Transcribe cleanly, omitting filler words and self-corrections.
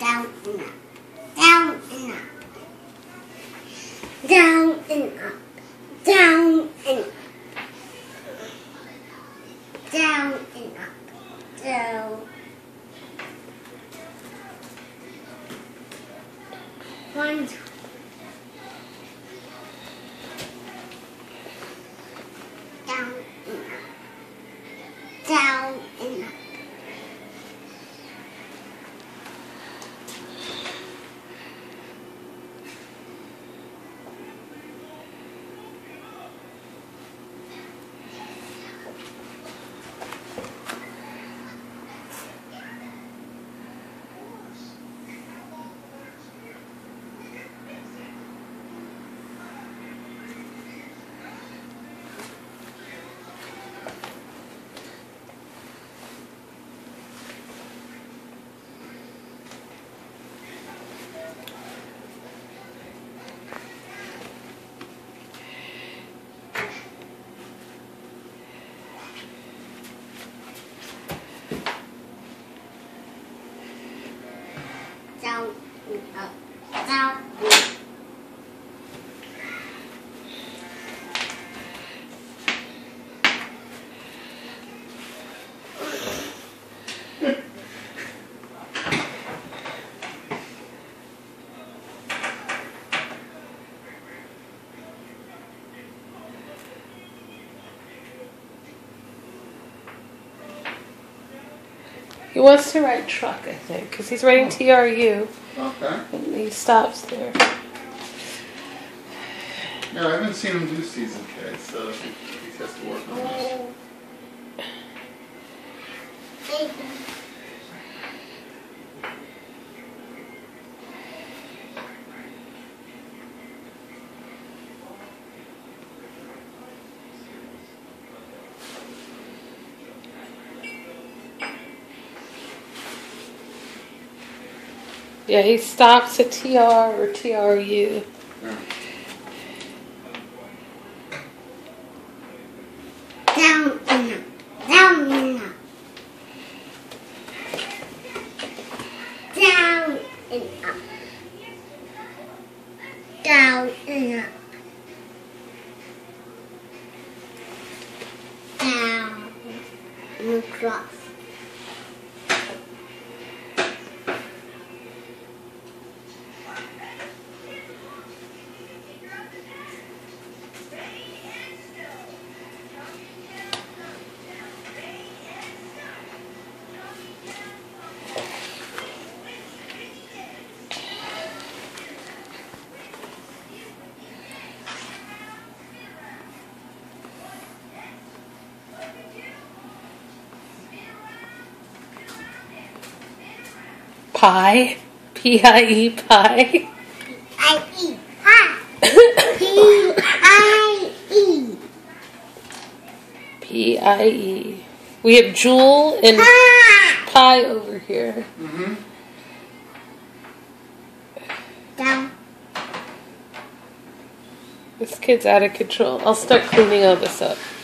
down and up, down and up, down and up, down and up, down and up, down. One, two. Down and up, down and up. Down and up, down and up. He wants to ride truck, I think, because he's riding TRU. Okay. And he stops there. No, I haven't seen him do season K, so he has to work on this. Yeah, he stops at TR or TRU. Yeah. Down and up, down and up, down and up, down and up, down and across. Pie. P-I-E, pie. I-E, pie. P-I-E. P-I-E. We have Jewel and Pie over here. Mm-hmm. Down. This kid's out of control. I'll start cleaning all this up.